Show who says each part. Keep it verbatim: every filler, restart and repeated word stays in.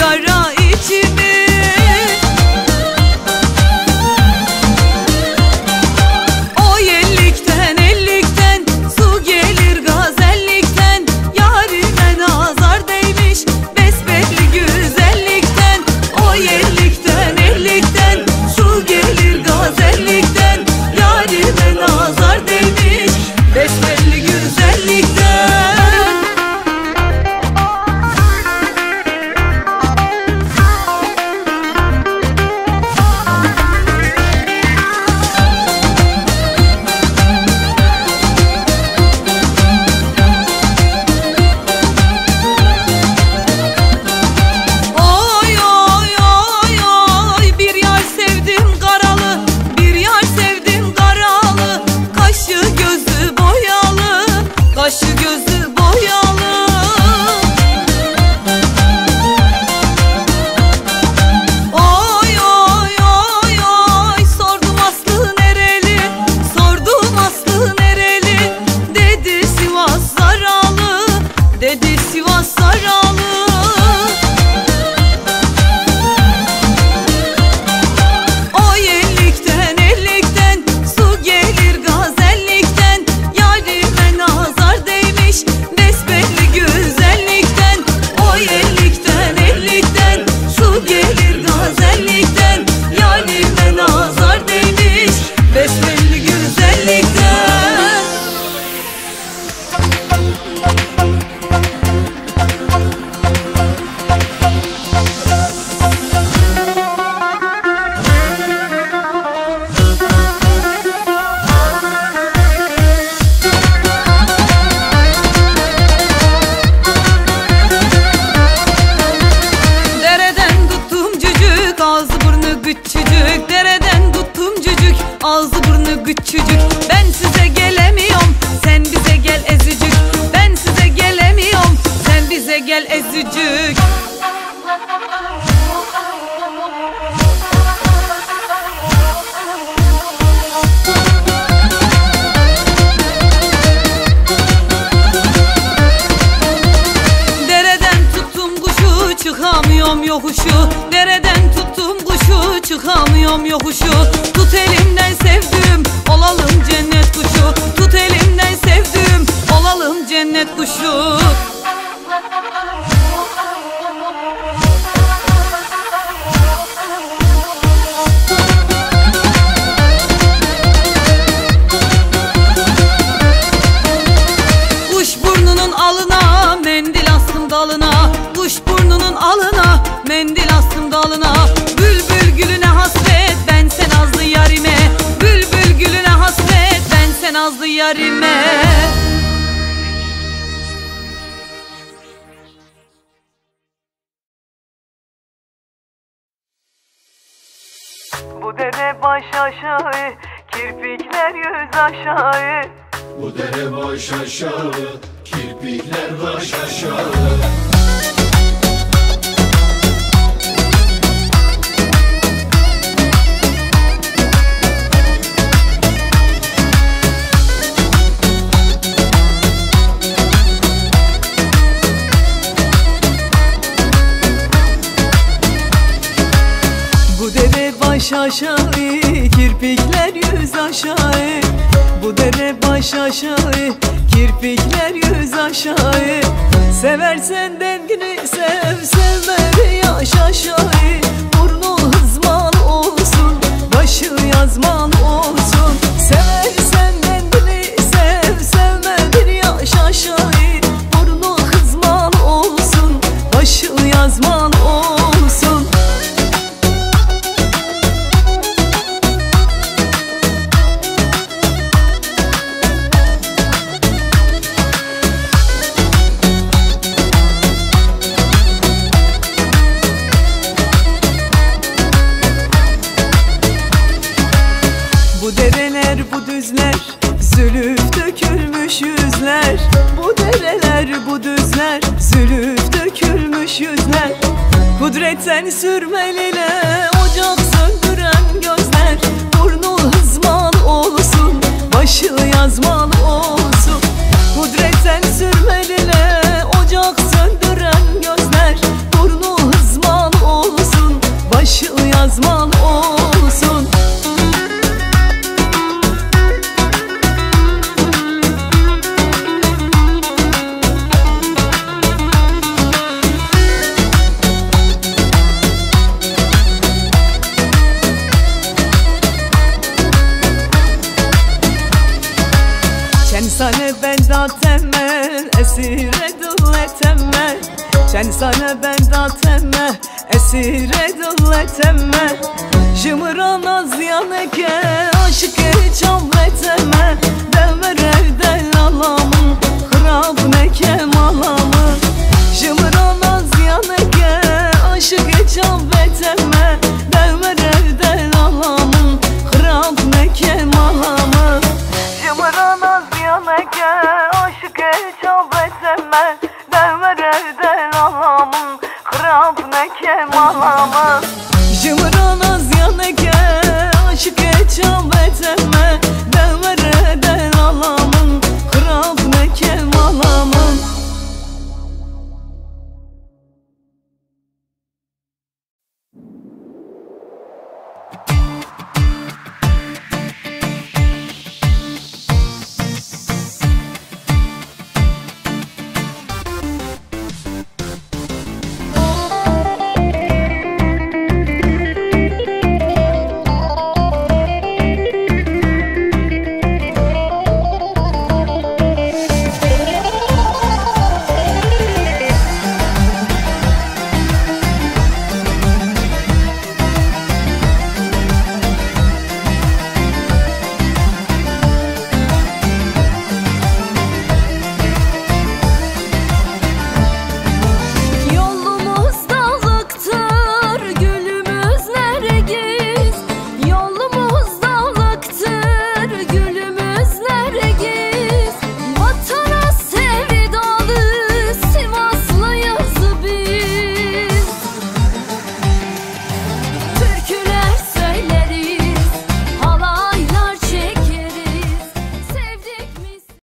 Speaker 1: yara içimi. O yellikten ellikten su gelir gazellikten, yarime nazar değmiş besbelli güzellikten. O yellikten ellikten su gelir gazellikten, yarime nazar değmiş besbelli güzellikten. Kaşı gözü boyalı. Oy oy oy oy, sordum Aslı nereli, sordum Aslı nereli. Dedi Sivas Zaralı, dedi Sivas Zaralı. O yellikten ellikten su gelir gazellikten, yarime nazar değmiş besbelli güzellikten. O yellikten ellikten su gelir gazellikten, yarime nazar değmiş besbelli güzellikten. Ağzı burnu küçücük, dereden tuttum cücük, ağzı burnu küçücük. Ben size gelemiyorum, sen bize gel ezücük. Ben size gelemiyorum, sen bize gel ezücük. Dereden tuttum kuşu, çıkamıyorum yokuşu. Dereden tuttum kuşu, çıkamıyorum yokuşu. Tut elimden sevdim, olalım cennet kuşu. Tut elimden sevdim, olalım cennet kuşu. Kuş burnunun alına, mendil astım dalına. Kuş burnunun alına, mendil astım dalına. Bülbül gülüne hasret, ben sen azlı yarime. Bülbül gülüne hasret, ben sen azlı yarime. Bu dere baş aşağı, kirpikler yüz aşağı.
Speaker 2: Bu dere baş aşağı, kirpikler baş aşağı.
Speaker 1: Bu dere baş aşağı, kirpikler yüz aşağı. Bu dere baş aşağı, kirpikler yüz aşağı. Seversen dengini sev, sevme bir yaş aşağı. Burnu hızman olsun, başı yazman olsun. Seversen dengini sev, sevme bir yaş aşağı. Burnu hızman olsun, başı yazman olsun. Bu dereler bu düzler, zülüf dökülmüş yüzler. Bu dereler bu düzler, zülüf dökülmüş yüzler. Kudretten sürmeline ocak söndüren gözler. Burnu hızman olsun, başı yazman olsun. Kudretten sürmeline ocak söndüren gözler. Burnu hızman sana ben datemme esire dulletemme Sen sana ben datemme esire dulletemme Jımıran az yaneke aşık çamletemme Devmer evden alamın hırap neke malamı Jımıran az yaneke aşık çamletemme Devmer evden alamın hırap neke malamı Jımıran az yaneke aşık çamletemme Devmer evden alamın hırap neke malamı Jımıran az yaneke aşık çamletemme Devmer